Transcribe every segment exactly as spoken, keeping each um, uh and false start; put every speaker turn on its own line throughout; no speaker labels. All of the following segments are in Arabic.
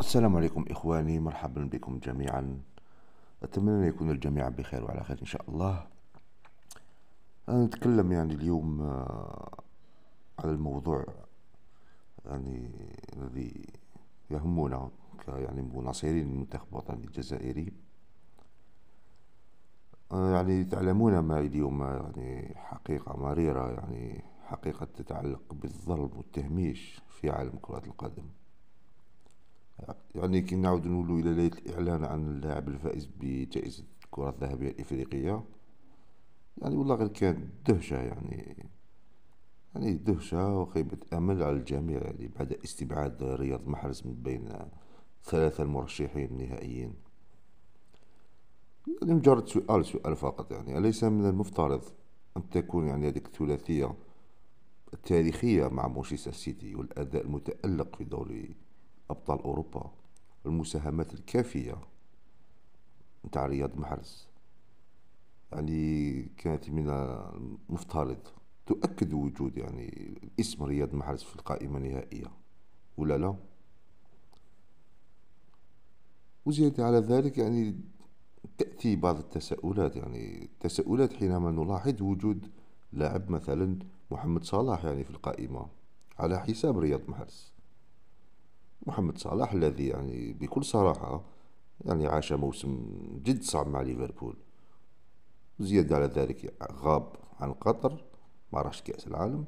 السلام عليكم إخواني، مرحبا بكم جميعا. أتمنى أن يكون الجميع بخير وعلى خير إن شاء الله. أنا نتكلم يعني اليوم آه، على الموضوع يعني الذي يهمنا ك يعني مناصرين المنتخب الوطني الجزائري. آه، يعني تعلمون ما اليوم يعني حقيقة مريرة، يعني حقيقة تتعلق بالظلم والتهميش في عالم كرة القدم. يعني كي نعود نولو إلى ليلة الإعلان عن اللاعب الفائز بجائزة الكرة الذهبية الإفريقية، يعني والله غير كانت دهشة، يعني يعني دهشة وخيبة أمل على الجميع، يعني بعد استبعاد رياض محرز من بين ثلاثة المرشحين النهائيين. يعني مجرد سؤال سؤال فقط، يعني أليس من المفترض أن تكون يعني هذه الثلاثية التاريخية مع مانشستر سيتي والأداء المتألق في دوري أبطال أوروبا والمساهمات الكافية نتاع رياض محرز، يعني كانت من المفترض تؤكد وجود يعني اسم رياض محرز في القائمة النهائية، ولا لا؟ وزيادة على ذلك يعني تأتي بعض التساؤلات، يعني التساؤلات حينما نلاحظ وجود لاعب مثلا محمد صلاح يعني في القائمة على حساب رياض محرز. محمد صلاح الذي يعني بكل صراحة يعني عاش موسم جد صعب مع ليفربول. زيادة على ذلك غاب عن قطر، ما راحش كأس العالم.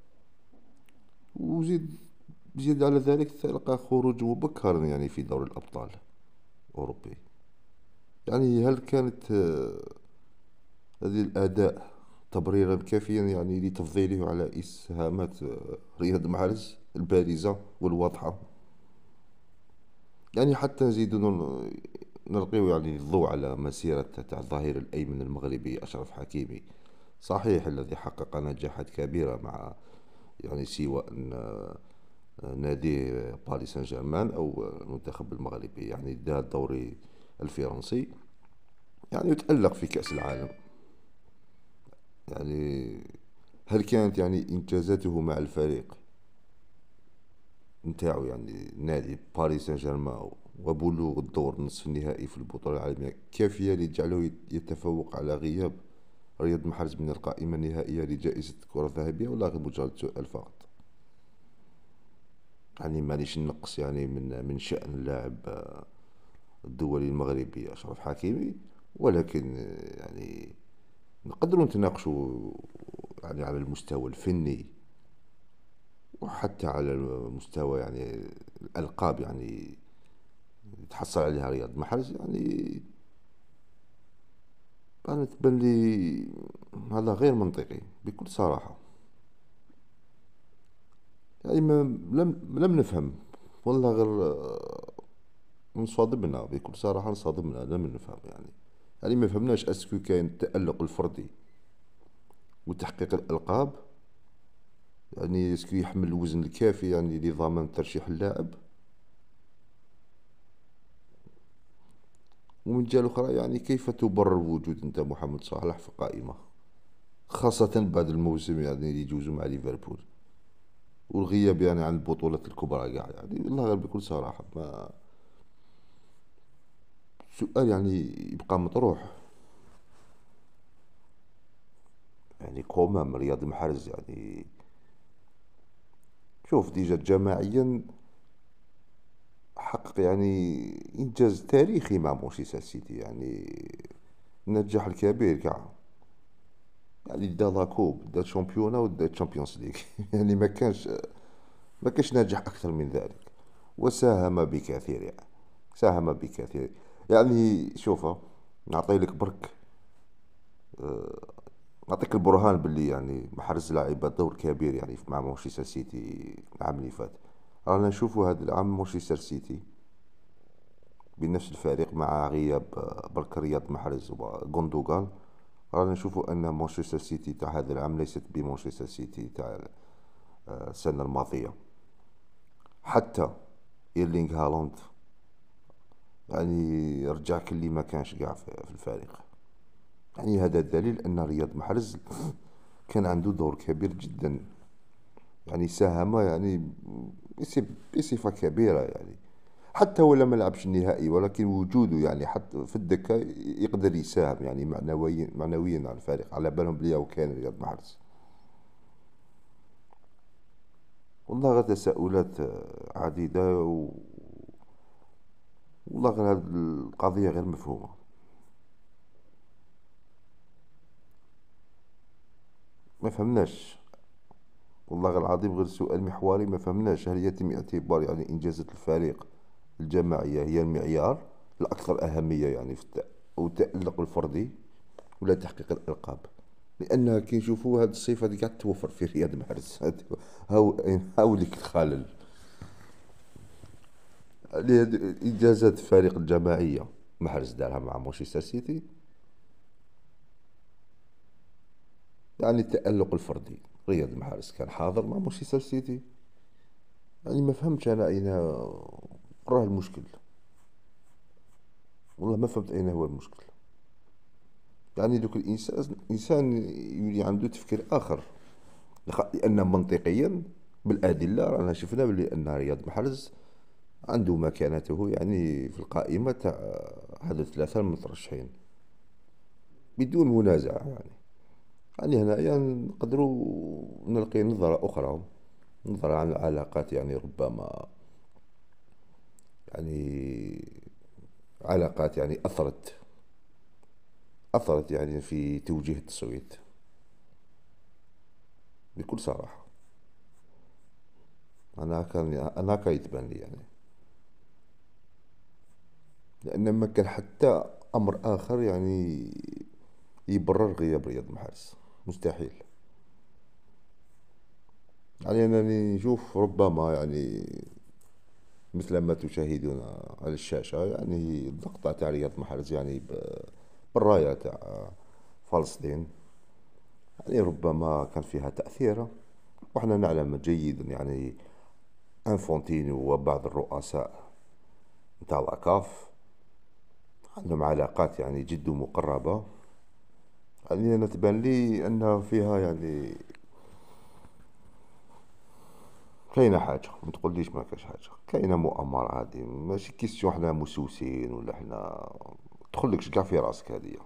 وزيد زيادة على ذلك تلقى خروج مبكر يعني في دوري الأبطال الأوروبي. يعني هل كانت آه، هذه الأداء تبريرا كافيا يعني لتفضيله على إسهامات آه، رياض محرز البارزة والواضحة؟ يعني حتى نزيد نل- نلقيو يعني الضوء على مسيرة تاع الظهير الأيمن المغربي أشرف حكيمي، صحيح الذي حقق نجاحات كبيرة مع يعني سواء آه، نادي باريس سان جيرمان أو المنتخب المغربي، يعني دا الدوري الفرنسي، يعني يتألق في كأس العالم. يعني هل كانت يعني إنجازاته مع الفريق نتاعو يعني نادي باريس سان جيرمان وبلوغ الدور نصف النهائي في البطولة العالمية كافية لجعله يتفوق على غياب رياض محرز من القائمة النهائية لجائزة الكرة الذهبية، ولا غير مجرد سؤال فقط؟ يعني مانيش نقص يعني من من شأن اللاعب الدولي المغربي أشرف حكيمي، ولكن يعني نقدروا نتناقشوا يعني على المستوى الفني وحتى على المستوى يعني الألقاب يعني تحصل عليها رياض محرز. يعني أنا تبان لي هذا غير منطقي بكل صراحة. يعني ما لم لم نفهم، والله غير انصدمنا بكل صراحة، انصدمنا لم نفهم يعني. يعني ما فهمناش اسكو كاين التألق الفردي وتحقيق الألقاب، يعني اسكو يحمل الوزن الكافي يعني لضمان ترشيح اللاعب. ومن جهة أخرى يعني كيف تبرر وجود أنت محمد صلاح في القائمة، خاصة بعد الموسم يعني اللي يجوزو مع ليفربول والغياب يعني عن البطولات الكبرى كاع، يعني والله غير بكل صراحة ما سؤال يعني يبقى مطروح. يعني كومام رياض محرز يعني شوف ديجا جماعيا حقق يعني إنجاز تاريخي مع مانشستر سيتي، يعني النجاح الكبير كاع، يعني دا لاكوب دا شامبيونا ودا تشامبيونز ليغ يعني ما كانش ما كانش ناجح أكثر من ذلك. وساهم بكثير، يعني ساهم بكثير. يعني شوف نعطي لك برك، نعطيك البرهان باللي يعني محرز لعب دور كبير يعني مع مانشستر سيتي العام اللي فات. رانا نشوفوا هذا العام مانشستر سيتي بنفس الفريق مع غياب آه، برك رياض محرز وغوندوغان، رانا نشوفوا ان مانشستر سيتي تاع هذا العام ليست بمانشستر سيتي تاع آه، السنة الماضية. حتى إيرلينغ هالاند يعني رجع كلي ما كانش قاع في في الفريق. يعني هذا دليل أن رياض محرز كان عنده دور كبير جدا، يعني ساهم يعني بص- بصفة كبيرة يعني. حتى ولا ما لعبش النهائي، ولكن وجوده يعني حتى في الدكة يقدر يساهم يعني معنويا معنويا على الفريق، على بالهم بلي وكان رياض محرز. والله غير تساؤلات آه، عديدة و... والله غير هذه القضية غير مفهومة. ما فهمناش، والله غير العظيم غير سؤال محوري ما فهمناش. هل يتم اعتبار يعني إنجازات الفريق الجماعية هي المعيار الأكثر أهمية يعني في الت... والتألق الفردي، ولا تحقيق الألقاب؟ لأن كي نشوفوا هاد الصفة دي قاعد توفر في رياض محرز. هاد- هاو هاو اللي الخلل. اللي هاد إنجازات الفريق الجماعية محرز دارها مع مانشستر سيتي، يعني التألق الفردي رياض محرز كان حاضر مع مانشستر سيتي. يعني ما فهمتش أنا أين راه المشكل. والله ما فهمت أين هو المشكل. يعني دوك الإنسان إنسان يولي عنده تفكير آخر، لخ- لأن منطقيا بالأدلة رانا شفنا بلي أن رياض محرز عنده مكانته يعني في القائمة تاع هاد الثلاثة المترشحين بدون منازع. يعني يعني هنايا نقدروا نلقي نظرة أخرى، نظرة عن العلاقات، يعني ربما يعني علاقات يعني أثرت أثرت يعني في توجيه التصويت بكل صراحة. أنا كان أنا هكا يتبان لي يعني. لأن ما كان حتى أمر آخر يعني يبرر غياب رياض محرز، مستحيل. يعني أنني نشوف ربما يعني مثل ما تشاهدون على الشاشة يعني اللقطة تاع رياض محرز يعني ب- بالراية تاع فلسطين، يعني ربما كان فيها تأثير. وإحنا نعلم جيدا يعني انفونتينو وبعض الرؤساء نتاع لاكاف عندهم علاقات يعني جد مقربة. يعني أنا تبان لي أن فيها يعني كاينة حاجة، ما تقوليش ما كاش حاجة، كاينة مؤامرة. هادي ماشي كيستيون حنا مسوسين ولا حنا تدخلكش كاع في راسك هادية.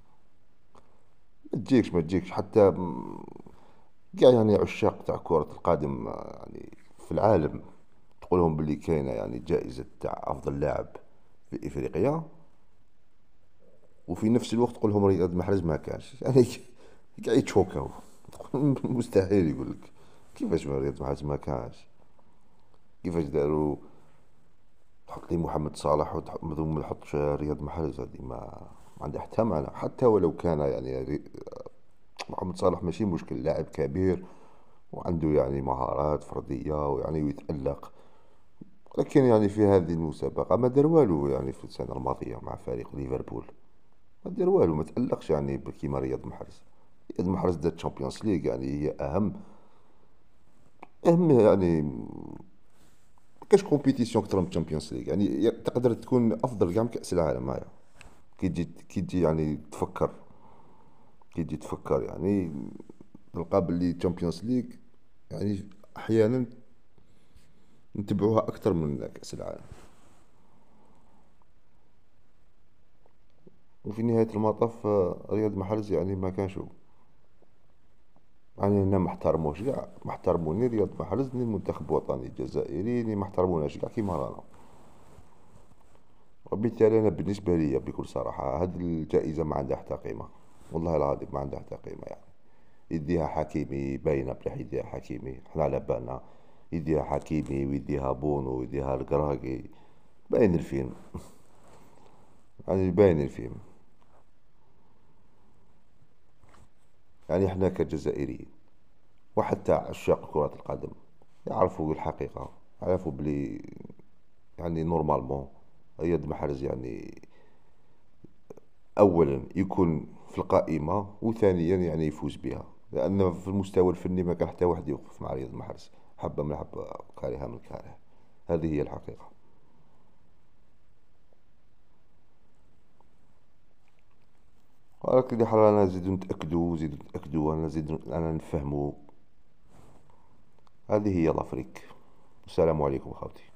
ما تجيكش ما تجيكش حتى م- كاع يعني عشاق تاع كرة القدم آه، يعني في العالم تقولهم باللي كاينة يعني جائزة تاع أفضل لاعب في إفريقيا، وفي نفس الوقت تقولهم رياض محرز ما كانش. يعني كاع يتشوكاو. مستحيل يقولك كيفاش رياض محرز ما كانش، كيفاش داروا تحط لي محمد صلاح وتحط ثم ما تحطش رياض محرز. هذه ما ما عندها حتى معنى. حتى ولو كان يعني ري- محمد صلاح ماشي مشكل، لاعب كبير وعنده يعني مهارات فردية ويعني ويتألق، لكن يعني في هذه المسابقة ما دار والو يعني في السنة الماضية مع فريق ليفربول. ما دار والو، ما تألقش يعني كيما رياض محرز. رياض محرز دار تشامبيونز ليغ، يعني هي أهم أهم يعني كاش كومبيتيسيون أكثر من الشامبيونز ليغ. يعني تقدر تكون أفضل كاع من كأس العالم. هاي كي تجي كي تجي يعني تفكر كي تجي تفكر يعني تلقى باللي تشامبيونز ليغ يعني أحيانا نتبعوها أكثر من كأس العالم. وفي نهاية المطاف آه، رياض محرز يعني ما كانش هو. يعني هنا ما احترموش كاع، ما احترموني رياض محرز ني المنتخب الوطني الجزائري ني ما احترموناش كاع كيما رانا. وبالتالي أنا بالنسبة لي بكل صراحة هذه الجائزة ما عندها حتى قيمة. والله العظيم ما عندها حتى قيمة. يعني يديها حكيمي باينة بلي يديها حكيمي، حنا على بالنا يديها حكيمي ويديها بونو ويديها القراقي، باين الفيلم. يعني باين الفيلم. يعني احنا كجزائريين وحتى عشاق كرة القدم يعرفوا الحقيقة، يعرفوا بلي يعني نورمالمون رياض محرز يعني أولا يكون في القائمة، وثانيا يعني يفوز بها، لأن في المستوى الفني ما كان حتى واحد يوقف مع رياض محرز، حبة من حبة كارهة من كاره. هذه هي الحقيقة. على كل حال أنا نزيدو نتأكدو نزيدو نتأكدو أنا نزيدو أنا نفهمو. هذه هي الأفريق. السلام عليكم خاوتي.